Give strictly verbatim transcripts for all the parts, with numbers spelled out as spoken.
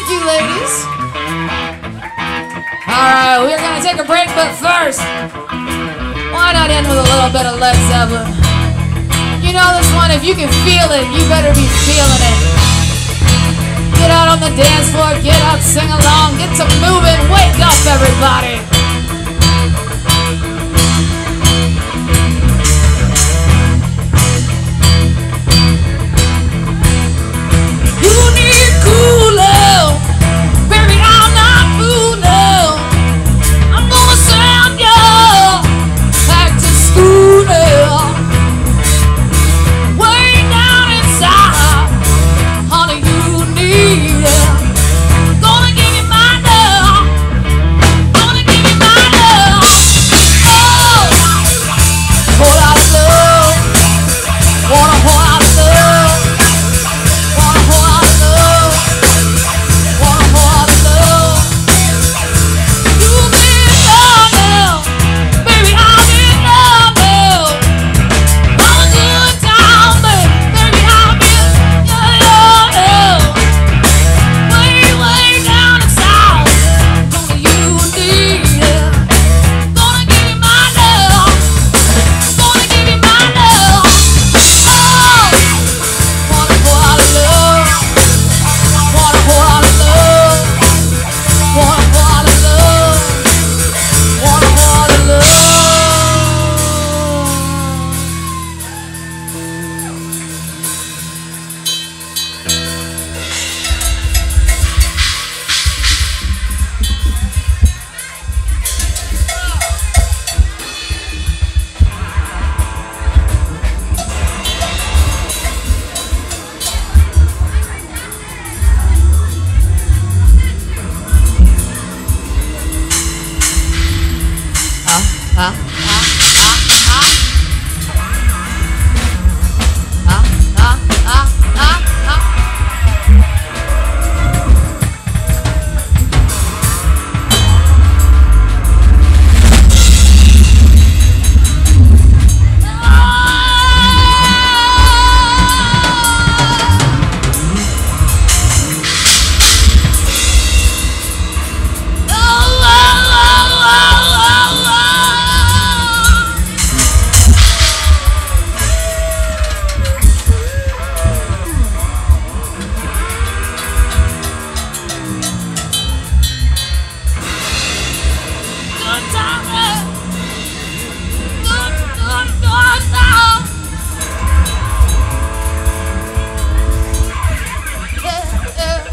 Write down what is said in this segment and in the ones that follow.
Thank you, ladies. Alright, we're gonna take a break, but first, why not end with a little bit of Led Zeppelin? You know this one, if you can feel it, you better be feeling it. Get out on the dance floor, get up, sing along, get to moving, wake up everybody. You need cool love, baby, I'm not fooling. I'm gonna send you back to school now. Way down inside, honey, you need it. Gonna give you my love, gonna give you my love. Oh, whole lot of love, want a whole lot of love, want a whole lot of love, want a whole lot of love. You've been love now, baby, I'm in love now. All a good time, baby, baby, I'm in love now. Way, way down inside, gonna you need it. Gonna give you my love, gonna give you my love. Oh, want a whole lot of love, want a whole lot of love, want a whole lot of love, want a whole lot of love. Huh? Huh? Huh? Huh? Huh? Huh? Huh? Huh? Good time, good, good, good time. Yeah, yeah.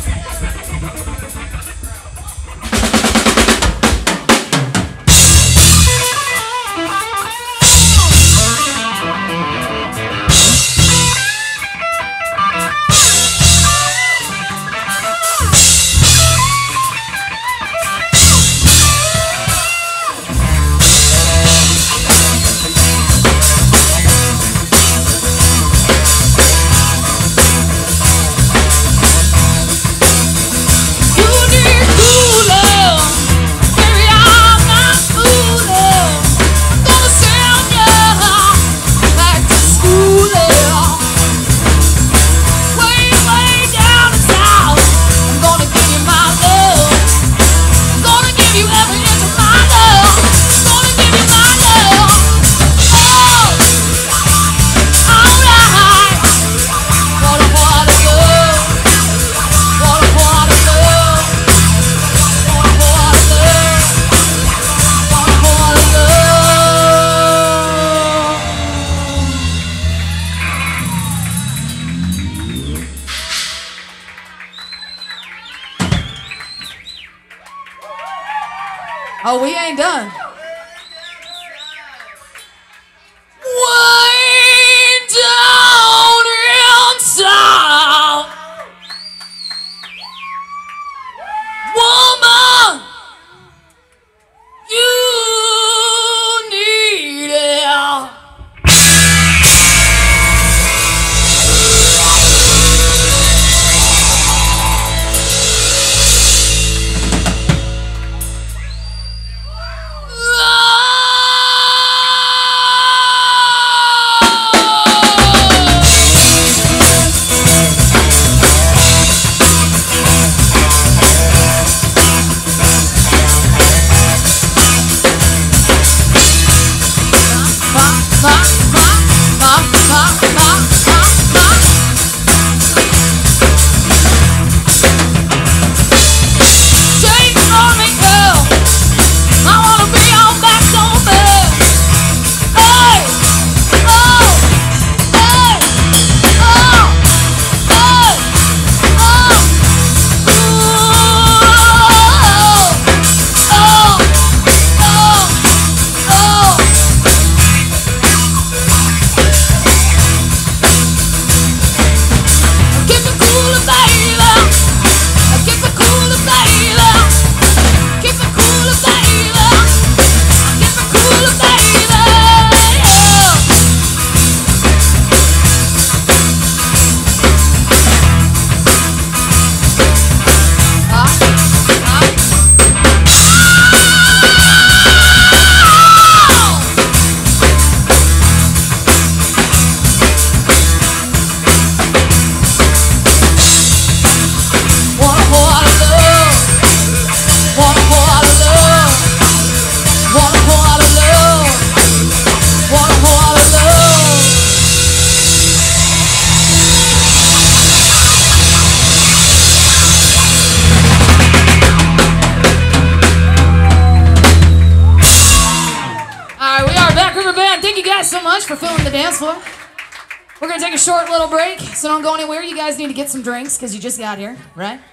You need cool love, baby, I'm not fooling. Gonna send you back to school now. Way, way down inside, I'm gonna give you my love, gonna give you every inch of my love, gonna give you my love. Oh, alright, want a whole lot of love, want a whole lot of love, want a whole lot of love, want a whole lot of love. Oh, we ain't done. Way down inside, woman, you need it. guys so much for filling the dance floor. We're going to take a short little break, so don't go anywhere. You guys need to get some drinks because you just got here, right?